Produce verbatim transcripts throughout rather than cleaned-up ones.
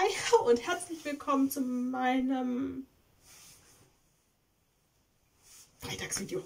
Hi und herzlich willkommen zu meinem Freitagsvideo.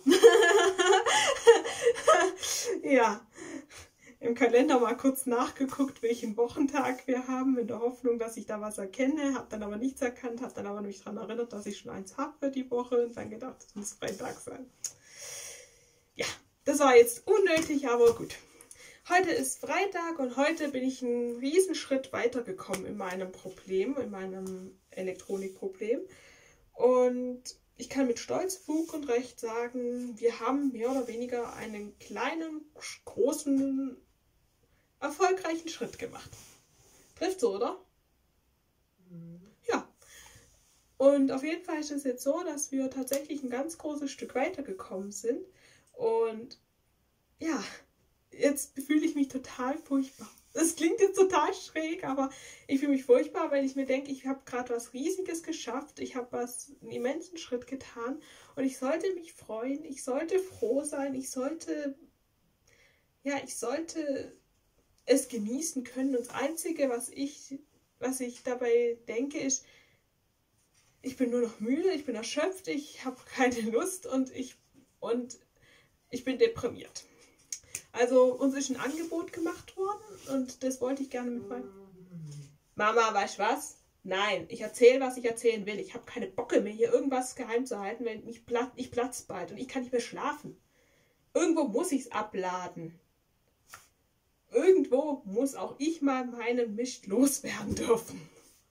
Ja, im Kalender mal kurz nachgeguckt, welchen Wochentag wir haben, in der Hoffnung, dass ich da was erkenne, habe dann aber nichts erkannt, habe dann aber mich daran erinnert, dass ich schon eins habe für die Woche und dann gedacht, das muss Freitag sein. Ja, das war jetzt unnötig, aber gut. Heute ist Freitag und heute bin ich einen Riesenschritt weitergekommen in meinem Problem, in meinem Elektronikproblem. Und ich kann mit Stolz, Fug und Recht sagen, wir haben mehr oder weniger einen kleinen, großen, erfolgreichen Schritt gemacht. Trifft so, oder? Mhm. Ja. Und auf jeden Fall ist es jetzt so, dass wir tatsächlich ein ganz großes Stück weitergekommen sind. Und ja, jetzt fühle ich mich total furchtbar. Das klingt jetzt total schräg, aber ich fühle mich furchtbar, weil ich mir denke, ich habe gerade was Riesiges geschafft. Ich habe was, einen immensen Schritt getan und ich sollte mich freuen. Ich sollte froh sein. Ich sollte, ja, ich sollte es genießen können. Und das Einzige, was ich, was ich dabei denke, ist, ich bin nur noch müde, ich bin erschöpft, ich habe keine Lust und ich, und ich bin deprimiert. Also uns ist ein Angebot gemacht worden und das wollte ich gerne mit meinem... Mama, weißt du was? Nein, ich erzähle, was ich erzählen will. Ich habe keine Bocke mehr, hier irgendwas geheim zu halten, weil mich platt, ich platz bald und ich kann nicht mehr schlafen. Irgendwo muss ich es abladen. Irgendwo muss auch ich mal meinen Mist loswerden dürfen.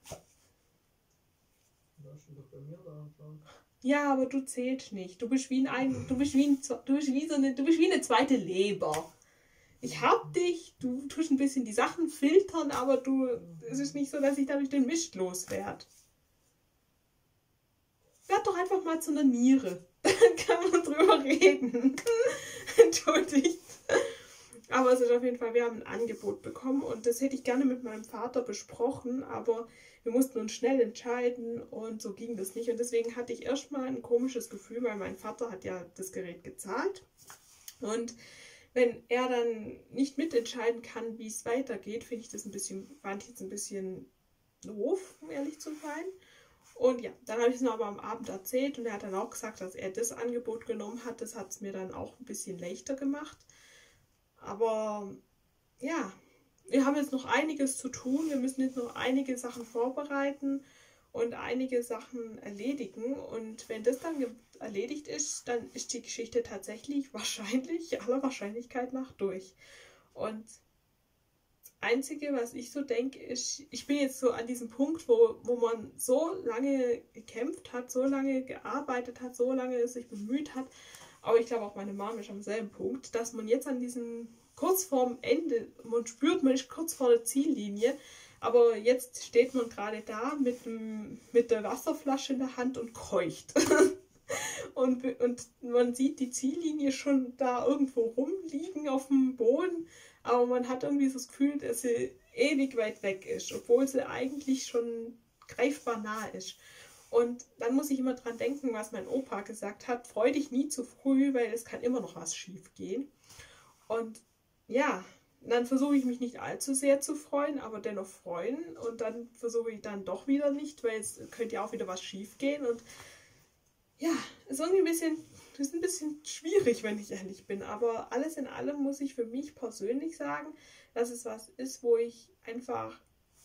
Ja, aber du zählst nicht. Du bist wie ein, du bist wie ein, du bist wie so eine, du bist wie eine zweite Leber. Ich hab dich, du tust ein bisschen die Sachen filtern, aber du, es ist nicht so, dass ich dadurch den Mist loswerde. Werd doch einfach mal zu einer Niere. Dann kann man drüber reden. Entschuldigt. Aber es ist auf jeden Fall, wir haben ein Angebot bekommen und das hätte ich gerne mit meinem Vater besprochen, aber wir mussten uns schnell entscheiden und so ging das nicht. Und deswegen hatte ich erstmal ein komisches Gefühl, weil mein Vater hat ja das Gerät gezahlt. Und wenn er dann nicht mitentscheiden kann, wie es weitergeht, finde ich das ein bisschen, fand ich jetzt ein bisschen doof, um ehrlich zu sein. Und ja, dann habe ich es noch aber am Abend erzählt und er hat dann auch gesagt, dass er das Angebot genommen hat. Das hat es mir dann auch ein bisschen leichter gemacht. Aber ja, wir haben jetzt noch einiges zu tun. Wir müssen jetzt noch einige Sachen vorbereiten und einige Sachen erledigen. Und wenn das dann erledigt ist, dann ist die Geschichte tatsächlich wahrscheinlich, aller Wahrscheinlichkeit nach, durch. Und das Einzige, was ich so denke, ist, ich bin jetzt so an diesem Punkt, wo, wo man so lange gekämpft hat, so lange gearbeitet hat, so lange sich bemüht hat. Aber ich glaube auch meine Mama ist am selben Punkt, dass man jetzt an diesem, kurz vorm Ende, man spürt, man ist kurz vor der Ziellinie, aber jetzt steht man gerade da mit, dem, mit der Wasserflasche in der Hand und keucht. und, und man sieht die Ziellinie schon da irgendwo rumliegen auf dem Boden, aber man hat irgendwie so das Gefühl, dass sie ewig weit weg ist, obwohl sie eigentlich schon greifbar nah ist. Und dann muss ich immer dran denken, was mein Opa gesagt hat, freu dich nie zu früh, weil es kann immer noch was schief gehen. Und ja, dann versuche ich mich nicht allzu sehr zu freuen, aber dennoch freuen. Und dann versuche ich dann doch wieder nicht, weil es könnte ja auch wieder was schief gehen. Und ja, ist irgendwie ein bisschen, ist ein bisschen schwierig, wenn ich ehrlich bin. Aber alles in allem muss ich für mich persönlich sagen, dass es was ist, wo ich einfach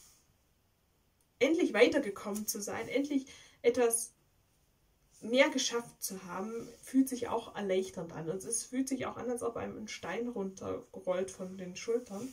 endlich weitergekommen zu sein, endlich etwas mehr geschafft zu haben, fühlt sich auch erleichternd an. Und es fühlt sich auch an, als ob einem ein Stein runterrollt von den Schultern.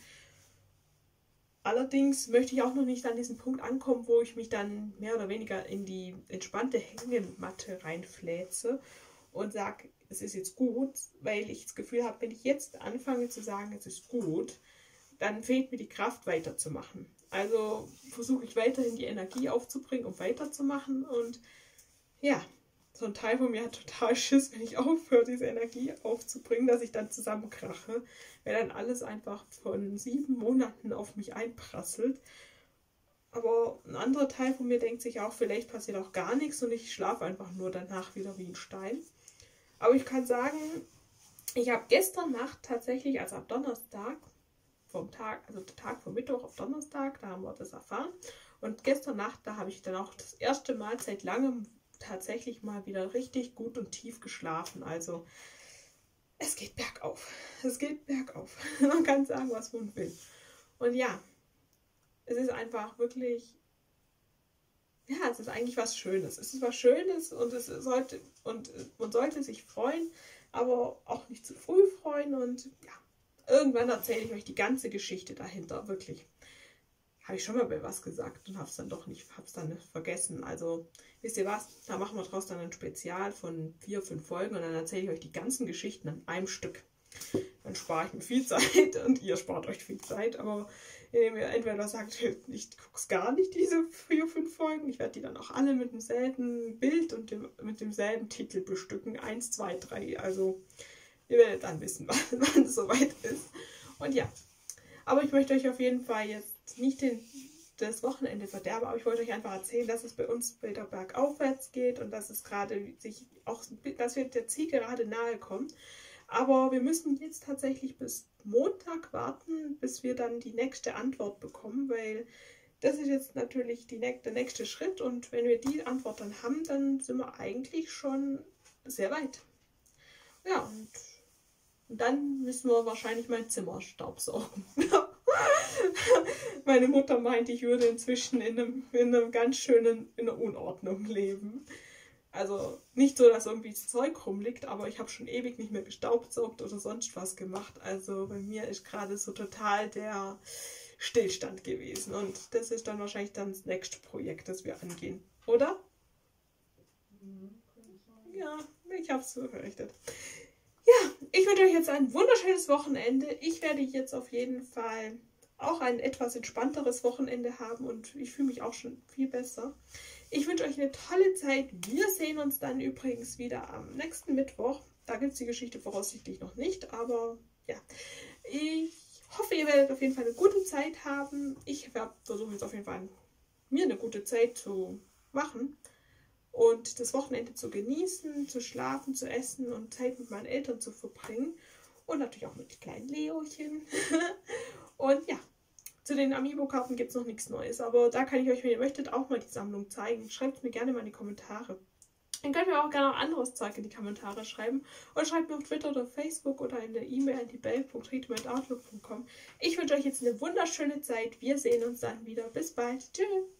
Allerdings möchte ich auch noch nicht an diesen Punkt ankommen, wo ich mich dann mehr oder weniger in die entspannte Hängematte reinfläze und sage, es ist jetzt gut, weil ich das Gefühl habe, wenn ich jetzt anfange zu sagen, es ist gut, dann fehlt mir die Kraft weiterzumachen. Also versuche ich weiterhin die Energie aufzubringen, um weiterzumachen. Und ja, so ein Teil von mir hat total Schiss, wenn ich aufhöre, diese Energie aufzubringen, dass ich dann zusammenkrache, weil dann alles einfach von sieben Monaten auf mich einprasselt. Aber ein anderer Teil von mir denkt sich auch, vielleicht passiert auch gar nichts und ich schlafe einfach nur danach wieder wie ein Stein. Aber ich kann sagen, ich habe gestern Nacht tatsächlich, also ab Donnerstag, vom Tag, also der Tag vom Mittwoch auf Donnerstag, da haben wir das erfahren. Und gestern Nacht, da habe ich dann auch das erste Mal seit langem tatsächlich mal wieder richtig gut und tief geschlafen. Also es geht bergauf. Es geht bergauf. Man kann sagen, was man will. Und ja, es ist einfach wirklich, ja, es ist eigentlich was Schönes. Es ist was Schönes und es sollte, und man sollte sich freuen, aber auch nicht zu früh freuen. Und ja, irgendwann erzähle ich euch die ganze Geschichte dahinter, wirklich. Habe ich schon mal bei was gesagt und habe es dann doch nicht, habe es dann vergessen. Also, wisst ihr was? Da machen wir draus dann ein Spezial von vier, fünf Folgen und dann erzähle ich euch die ganzen Geschichten an einem Stück. Dann spare ich mir viel Zeit und ihr spart euch viel Zeit. Aber indem ihr entweder sagt, ich gucke es gar nicht, diese vier, fünf Folgen. Ich werde die dann auch alle mit demselben Bild und dem, mit demselben Titel bestücken. Eins, zwei, drei. Also, ihr werdet dann wissen, wann es soweit ist. Und ja, aber ich möchte euch auf jeden Fall jetzt nicht den, das Wochenende verderben, aber ich wollte euch einfach erzählen, dass es bei uns wieder bergaufwärts geht und dass es gerade sich auch, dass wir der Ziel gerade nahe kommen. Aber wir müssen jetzt tatsächlich bis Montag warten, bis wir dann die nächste Antwort bekommen, weil das ist jetzt natürlich die, der nächste Schritt und wenn wir die Antwort dann haben, dann sind wir eigentlich schon sehr weit. Ja, und, und dann müssen wir wahrscheinlich mein Zimmer staubsaugen. Meine Mutter meinte, ich würde inzwischen in einem, in einem ganz schönen, in einer Unordnung leben. Also nicht so, dass irgendwie das Zeug rumliegt, aber ich habe schon ewig nicht mehr gestaubsaugt oder sonst was gemacht. Also bei mir ist gerade so total der Stillstand gewesen. Und das ist dann wahrscheinlich dann das nächste Projekt, das wir angehen. Oder? Ja, ich habe es befürchtet. Ja, ich wünsche euch jetzt ein wunderschönes Wochenende. Ich werde jetzt auf jeden Fall auch ein etwas entspannteres Wochenende haben und ich fühle mich auch schon viel besser. Ich wünsche euch eine tolle Zeit. Wir sehen uns dann übrigens wieder am nächsten Mittwoch. Da gibt es die Geschichte voraussichtlich noch nicht, aber ja. Ich hoffe, ihr werdet auf jeden Fall eine gute Zeit haben. Ich versuche jetzt auf jeden Fall, mir eine gute Zeit zu machen und das Wochenende zu genießen, zu schlafen, zu essen und Zeit mit meinen Eltern zu verbringen. Und natürlich auch mit kleinen Leochen. Und ja, zu den Amiibo-Karten gibt es noch nichts Neues. Aber da kann ich euch, wenn ihr möchtet, auch mal die Sammlung zeigen. Schreibt mir gerne mal in die Kommentare. Dann könnt ihr auch gerne noch anderes Zeug in die Kommentare schreiben. Oder schreibt mir auf Twitter oder Facebook oder in der E-Mail an die bell punkt rito at outlook punkt com. Ich wünsche euch jetzt eine wunderschöne Zeit. Wir sehen uns dann wieder. Bis bald. Tschüss.